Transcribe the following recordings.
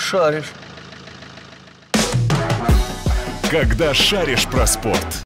шаришь. Когда шаришь про спорт.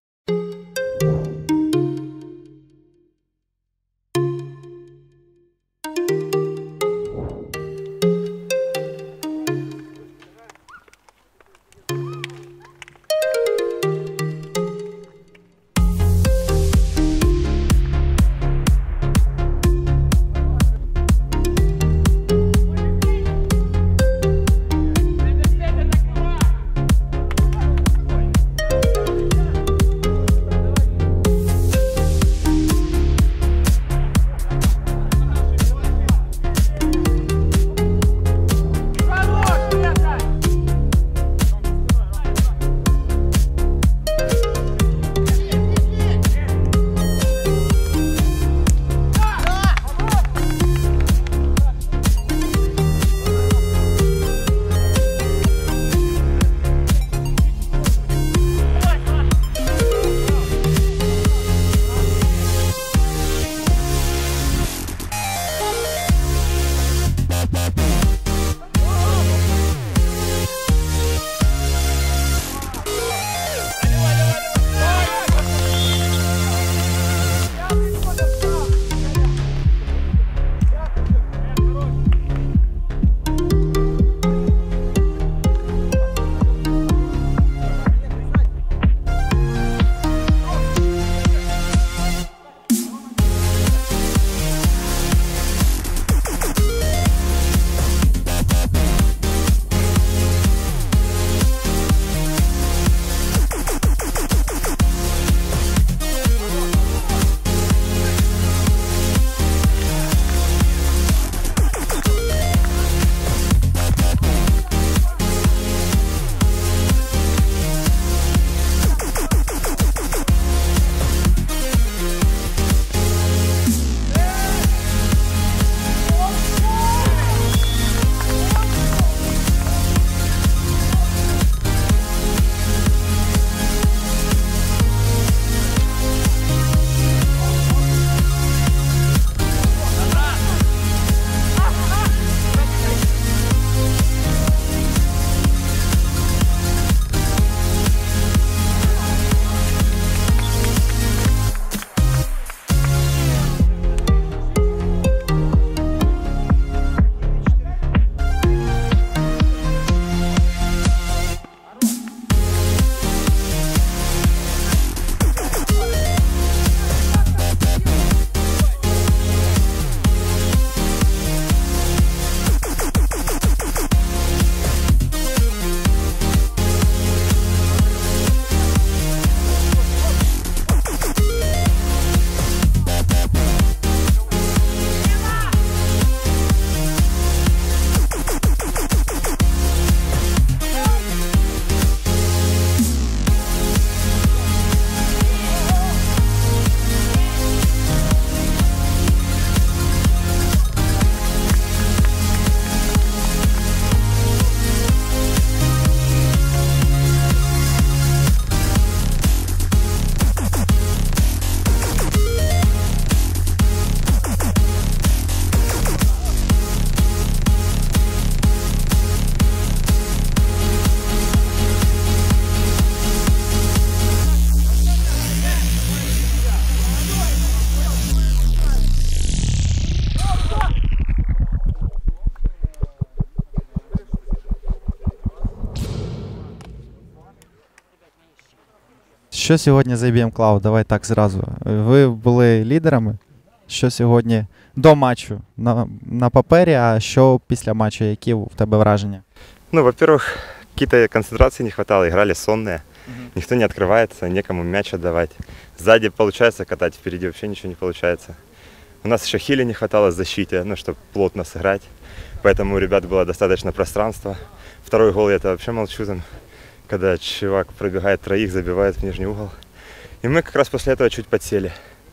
Що сьогодні з IBM Cloud? Давай так зразу. Ви були лідерами. Що сьогодні до матчу на папері, а що після матчу? Які в тебе враження? Ну, во-первых, какие-то концентрации не хватало, играли сонные. Никто не открывается, некому мяч отдавать. Сзади получается катать, впереди вообще ничего не получается. У нас еще хили не хватало в защите, ну, чтобы плотно сыграть. Поэтому у ребят было достаточно пространства. Второй гол, я это вообще молчу, там, когда чувак пробегает троих, забивает в нижний угол. И мы как раз после этого чуть подсели.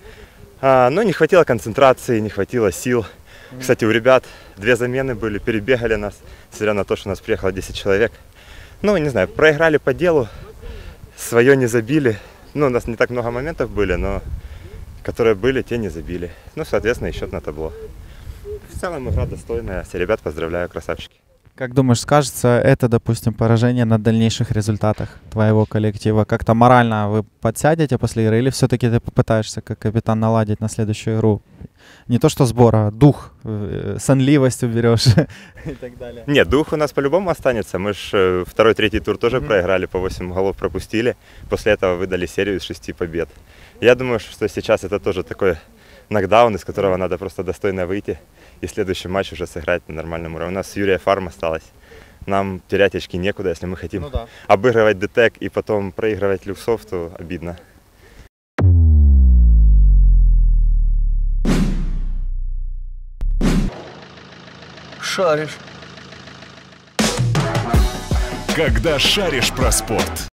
Но не хватило концентрации, не хватило сил. Кстати, у ребят 2 замены были, перебегали нас, несмотря на то, что у нас приехало 10 человек. Ну, не знаю, проиграли по делу, свое не забили. Ну, у нас не так много моментов были, но которые были, те не забили. Ну, соответственно, и счет на табло. В целом игра достойная, все ребят поздравляю, красавчики. Как думаешь, скажется это, допустим, поражение на дальнейших результатах твоего коллектива? Как-то морально вы подсядете после игры или все-таки ты попытаешься как капитан наладить на следующую игру? Не то что сбор, а дух, сонливость уберешь и так далее. Нет, дух у нас по-любому останется. Мы же второй, третий тур тоже проиграли, по 8 голов пропустили. После этого выдали серию из 6 побед. Я думаю, что сейчас это тоже такой нокдаун, из которого надо просто достойно выйти. И следующий матч уже сыграть на нормальном уровне. У нас Юрия Фарм осталось. Нам терять очки некуда, если мы хотим обыгрывать ДТЭК и потом проигрывать Люксов, то обидно. Шаришь. Когда шаришь про спорт.